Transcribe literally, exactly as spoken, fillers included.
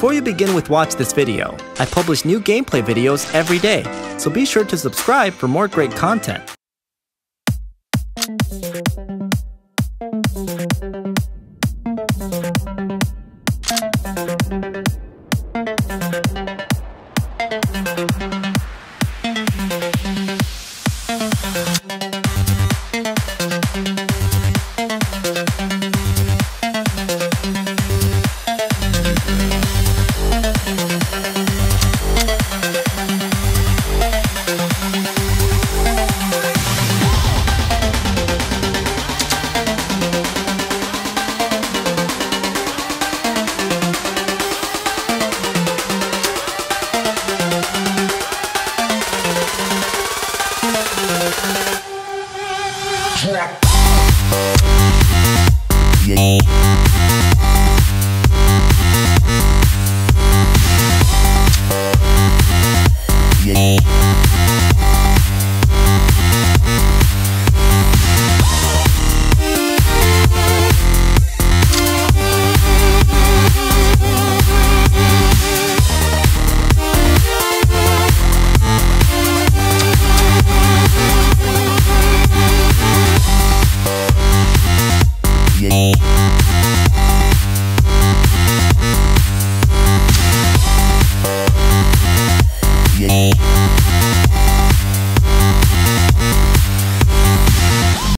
Before you begin with watch this video, I publish new gameplay videos every day, so be sure to subscribe for more great content.